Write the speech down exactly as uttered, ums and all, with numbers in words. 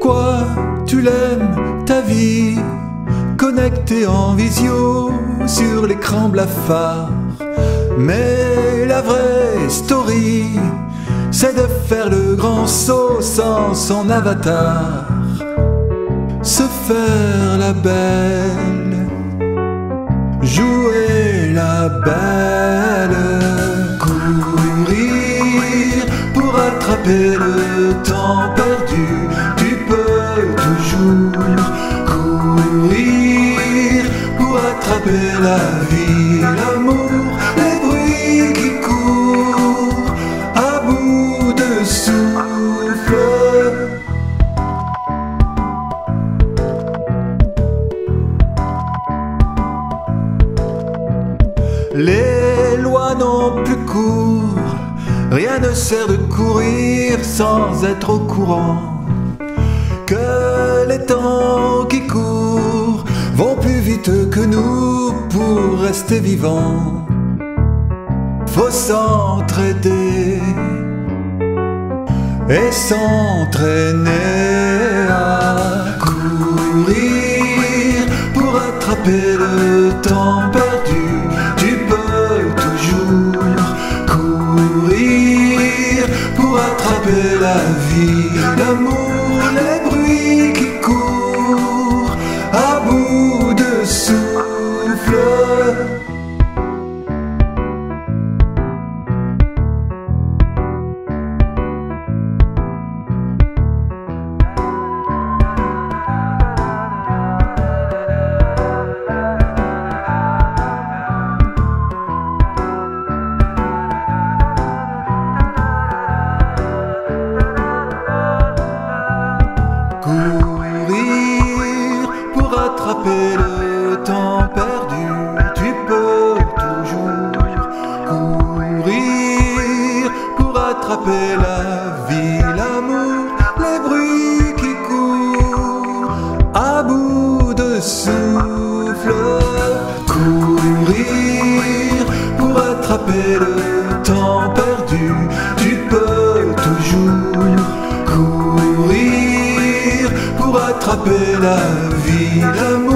Pourquoi tu l'aimes, ta vie, connectée en visio sur l'écran blafard? Mais la vraie story, c'est de faire le grand saut sans son avatar. Se faire la belle, jouer la belle, courir pour attraper le temps perdu. Tu peux toujours courir pour attraper la vie, l'amour, les bruits qui courent à bout de souffle. Les lois n'ont plus cours, rien ne sert de courir sans être au courant que les temps qui courent vont plus vite que nous pour rester vivants. Faut s'entraider et s'entraîner à courir pour attraper le temps perdu. Tu peux toujours courir pour attraper la vie, l'amour, les bruits qui courent à bout de souffle. Courir pour attraper le temps perdu. Tu peux toujours courir pour attraper la vie, l'amour, les bruits qui courent à bout de souffle. Courir pour attraper le temps perdu. Tu peux toujours courir pour attraper la vie, l'amour.